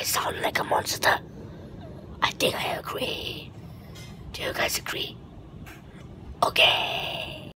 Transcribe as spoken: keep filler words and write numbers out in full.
sound like a monster? I think I agree. Do you guys agree? Okay.